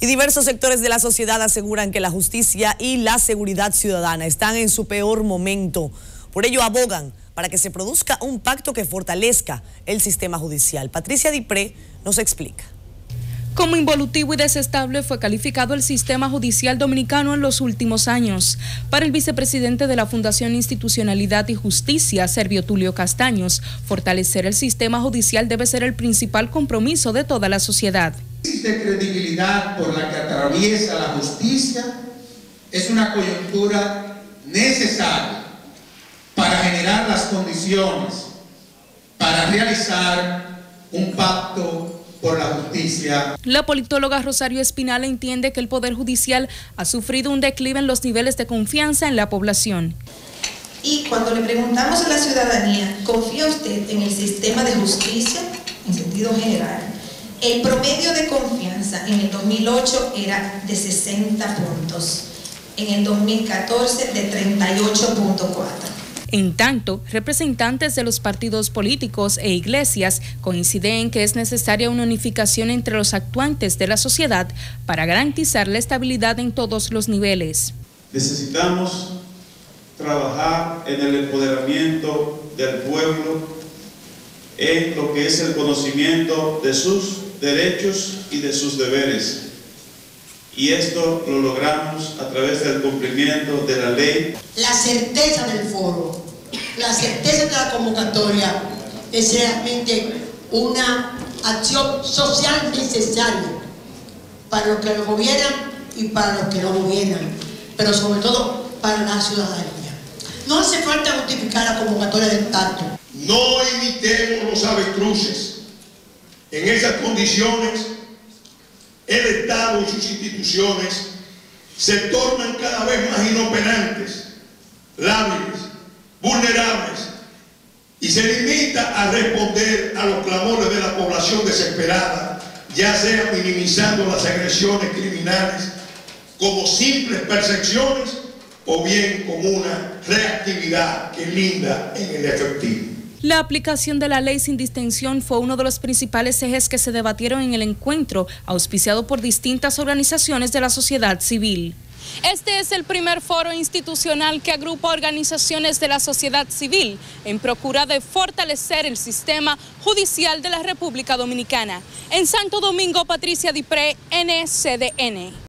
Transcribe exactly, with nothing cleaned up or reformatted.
Y diversos sectores de la sociedad aseguran que la justicia y la seguridad ciudadana están en su peor momento. Por ello abogan para que se produzca un pacto que fortalezca el sistema judicial. Patricia Dipré nos explica. Como involutivo y desestable fue calificado el sistema judicial dominicano en los últimos años. Para el vicepresidente de la Fundación Institucionalidad y Justicia, Servio Tulio Castaños, fortalecer el sistema judicial debe ser el principal compromiso de toda la sociedad. La crisis de credibilidad por la que atraviesa la justicia es una coyuntura necesaria para generar las condiciones para realizar un pacto por la justicia. La politóloga Rosario Espinal entiende que el Poder Judicial ha sufrido un declive en los niveles de confianza en la población. Y cuando le preguntamos a la ciudadanía, ¿confía usted en el sistema de justicia en sentido general? El promedio de confianza en el dos mil ocho era de sesenta puntos, en el dos mil catorce de treinta y ocho punto cuatro. En tanto, representantes de los partidos políticos e iglesias coinciden en que es necesaria una unificación entre los actuantes de la sociedad para garantizar la estabilidad en todos los niveles. Necesitamos trabajar en el empoderamiento del pueblo, en lo que es el conocimiento de sus derechos y de sus deberes. Y esto lo logramos a través del cumplimiento de la ley. La certeza del foro, la certeza de la convocatoria es realmente una acción social necesaria para los que lo gobiernan y para los que no gobiernan, pero sobre todo para la ciudadanía. No hace falta justificar la convocatoria del pacto. No imitemos los avestruces. En esas condiciones, el Estado y sus instituciones se tornan cada vez más inoperantes, lábiles, vulnerables, y se limita a responder a los clamores de la población desesperada, ya sea minimizando las agresiones criminales como simples percepciones o bien como una reactividad que linda en el efectivo. La aplicación de la ley sin distensión fue uno de los principales ejes que se debatieron en el encuentro, auspiciado por distintas organizaciones de la sociedad civil. Este es el primer foro institucional que agrupa organizaciones de la sociedad civil en procura de fortalecer el sistema judicial de la República Dominicana. En Santo Domingo, Patricia Dipré, N C D N.